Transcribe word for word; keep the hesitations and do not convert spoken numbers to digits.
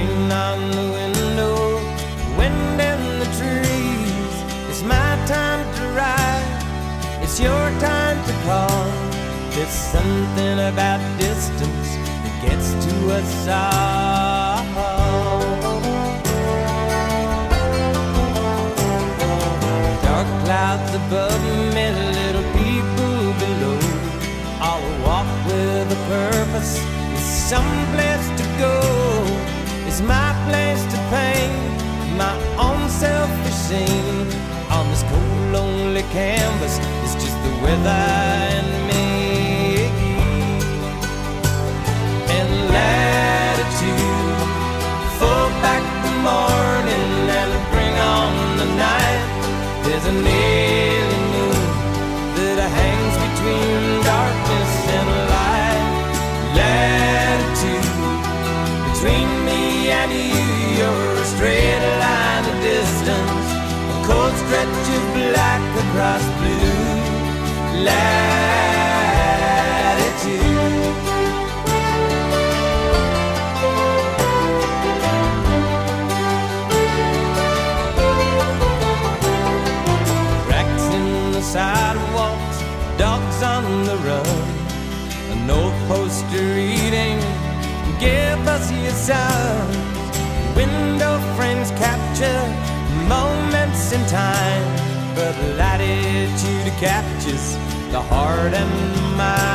rain on the window, wind in the trees. It's my time to ride, it's your time to call. There's something about distance that gets to us all. Dark clouds above me, little people below, all walk with a purpose, with some place to go. It's my place to paint my own selfish scene. On this cold, lonely canvas, it's just the weather and me. And latitude, fall back the morning and bring on the night. There's an alien moon that hangs between darkness and light. Latitude, between me and you, you're a straight line of distance, a cold stretch of black across blue. Latitude. Cracks in the sidewalks, dogs on the run, an old poster reading, give us your sons. Window frames capture moments in time, but latitude captures the heart and mind.